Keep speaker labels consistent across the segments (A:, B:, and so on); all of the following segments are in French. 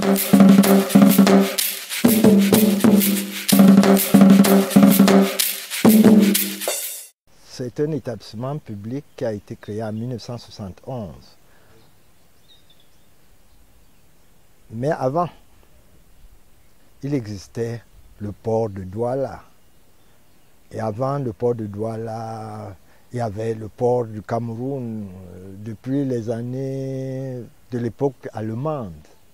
A: C'est un établissement public qui a été créé en 1971. Mais avant, il existait le port de Douala. Et avant le port de Douala, il y avait le port du Cameroun depuis les années de l'époque allemande.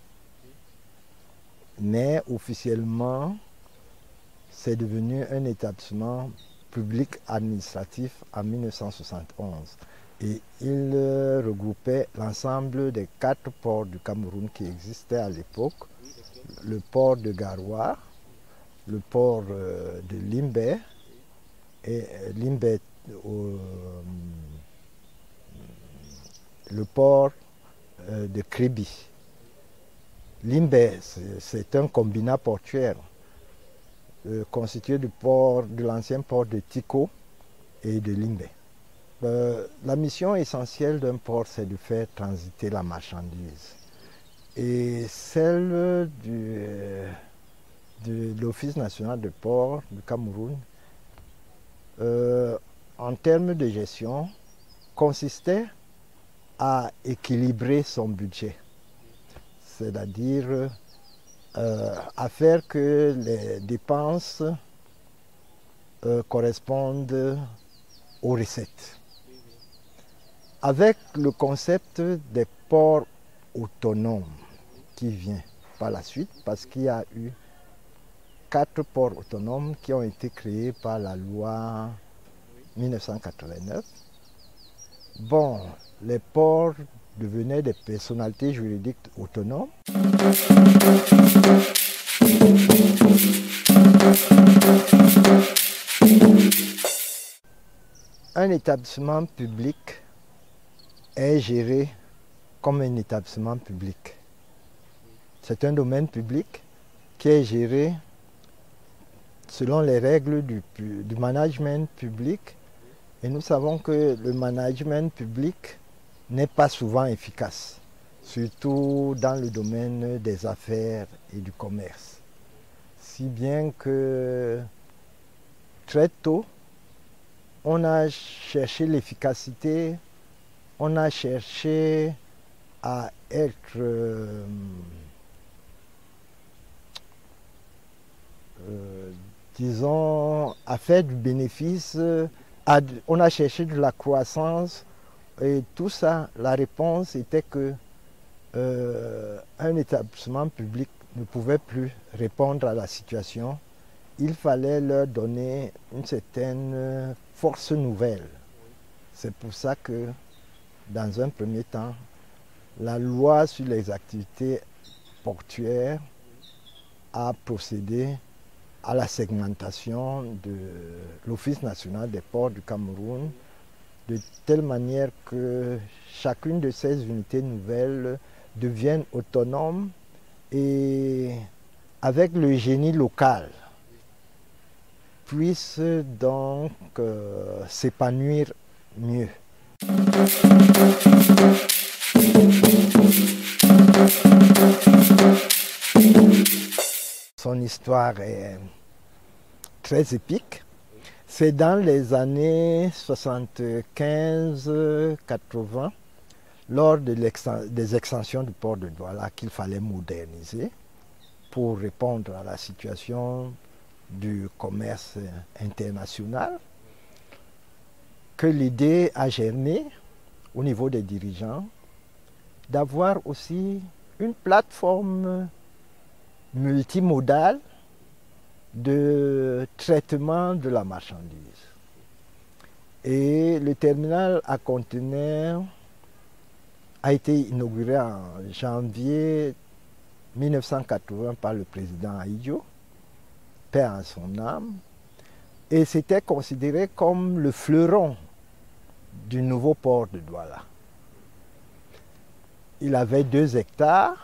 A: Mais officiellement, c'est devenu un établissement public administratif en 1971. Et il regroupait l'ensemble des 4 ports du Cameroun qui existaient à l'époque. Le port de Garoua, le port de Limbé, et Limbé, le port de Kribi. Limbé, c'est un combinat portuaire constitué de l'ancien port de Tiko et de Limbé. La mission essentielle d'un port, c'est de faire transiter la marchandise. Et celle de l'Office national de port du Cameroun, en termes de gestion, consistait à équilibrer son budget. C'est-à-dire à faire que les dépenses correspondent aux recettes. Avec le concept des ports autonomes qui vient par la suite, parce qu'il y a eu 4 ports autonomes qui ont été créés par la loi 1989. Bon, les ports devenaient des personnalités juridiques autonomes. Un établissement public est géré comme un établissement public. C'est un domaine public qui est géré selon les règles du management public. Et nous savons que le management public n'est pas souvent efficace, surtout dans le domaine des affaires et du commerce. Si bien que très tôt, on a cherché l'efficacité, on a cherché à être disons, à faire du bénéfice, on a cherché de la croissance et tout ça, la réponse était que un établissement public ne pouvait plus répondre à la situation. Il fallait leur donner une certaine force nouvelle. C'est pour ça que, dans un premier temps, la loi sur les activités portuaires a procédé à la segmentation de l'Office national des ports du Cameroun, de telle manière que chacune de ces unités nouvelles devienne autonome et avec le génie local puisse donc s'épanouir mieux. Son histoire est très épique. C'est dans les années 75-80, lors des extensions du port de Douala, qu'il fallait moderniser pour répondre à la situation du commerce international, que l'idée a germé au niveau des dirigeants d'avoir aussi une plateforme multimodale de traitement de la marchandise. Et le terminal à conteneurs a été inauguré en janvier 1980 par le président Ahidjo, paix à son âme, et c'était considéré comme le fleuron du nouveau port de Douala. Il avait 2 hectares.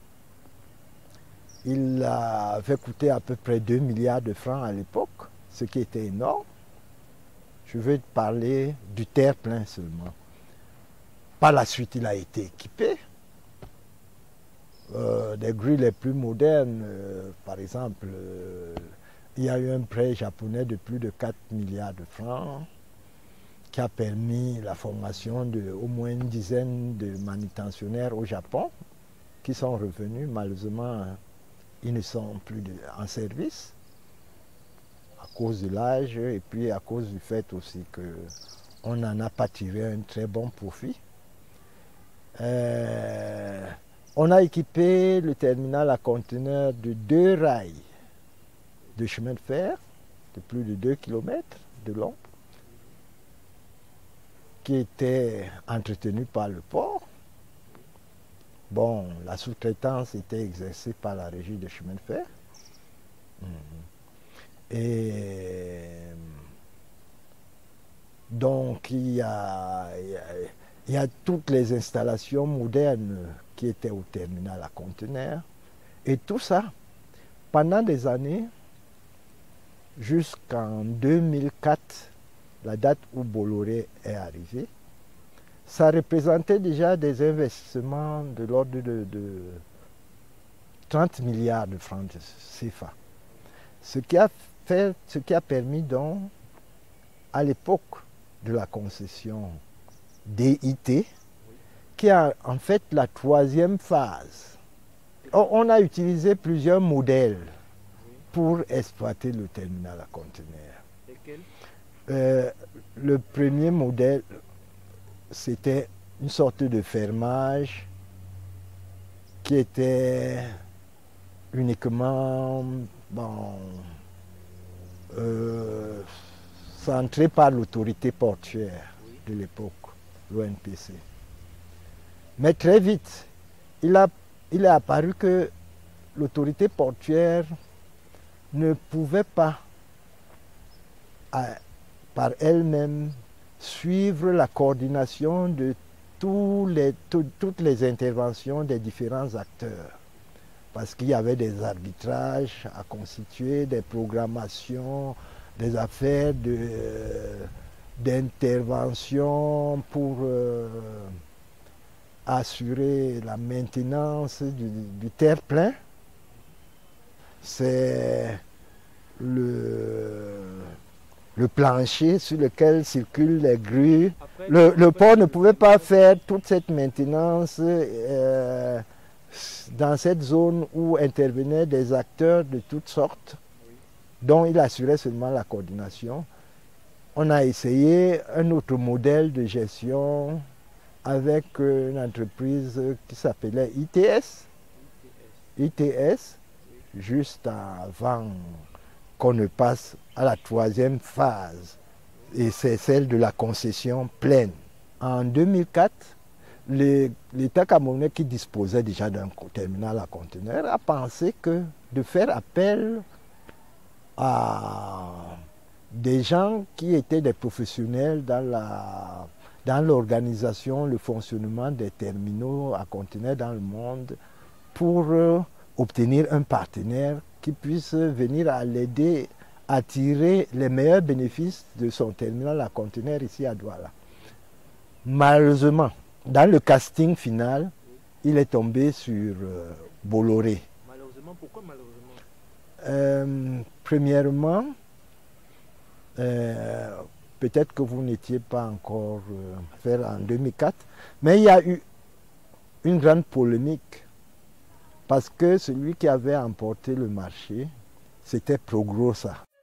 A: Il avait coûté à peu près 2 milliards de francs à l'époque, ce qui était énorme. Je veux parler du terre-plein seulement. Par la suite, il a été équipé des grues les plus modernes. Par exemple, il y a eu un prêt japonais de plus de 4 milliards de francs qui a permis la formation d'au moins une dizaine de manutentionnaires au Japon qui sont revenus. Malheureusement, ils ne sont plus en service à cause de l'âge et puis à cause du fait aussi qu'on n'en a pas tiré un très bon profit. On a équipé le terminal à conteneurs de 2 rails de chemin de fer de plus de 2 km de long qui étaient entretenus par le port. Bon, la sous-traitance était exercée par la régie de chemin de fer. Et donc il y a toutes les installations modernes qui étaient au terminal à conteneurs. Et tout ça, pendant des années, jusqu'en 2004, la date où Bolloré est arrivé, ça représentait déjà des investissements de l'ordre de 30 milliards de francs CFA. Ce qui a permis donc, à l'époque de la concession DIT, qui est en fait la 3e phase. On a utilisé plusieurs modèles pour exploiter le terminal à conteneurs. Lesquels? Le premier modèle, c'était une sorte de fermage qui était uniquement centré par l'autorité portuaire de l'époque, l'ONPC. Mais très vite, il est apparu que l'autorité portuaire ne pouvait pas par elle-même suivre la coordination de toutes les interventions des différents acteurs. Parce qu'il y avait des arbitrages à constituer, des programmations, des affaires d'intervention pour assurer la maintenance du terre-plein. C'est le plancher sur lequel circulent les grues. Le port ne pouvait pas faire toute cette maintenance dans cette zone où intervenaient des acteurs de toutes sortes, dont il assurait seulement la coordination. On a essayé un autre modèle de gestion avec une entreprise qui s'appelait ITS, juste avant qu'on ne passe à la 3e phase, et c'est celle de la concession pleine. En 2004, l'État camerounais, qui disposait déjà d'un terminal à conteneurs, a pensé que de faire appel à des gens qui étaient des professionnels dans l'organisation, le fonctionnement des terminaux à conteneurs dans le monde pour obtenir un partenaire qui puisse venir à l'aider à tirer les meilleurs bénéfices de son terminal à conteneurs ici à Douala. Malheureusement, dans le casting final, il est tombé sur Bolloré.
B: Malheureusement, pourquoi malheureusement?
A: Premièrement, peut-être que vous n'étiez pas encore fait en 2004, mais il y a eu une grande polémique parce que celui qui avait emporté le marché, c'était Progrossa.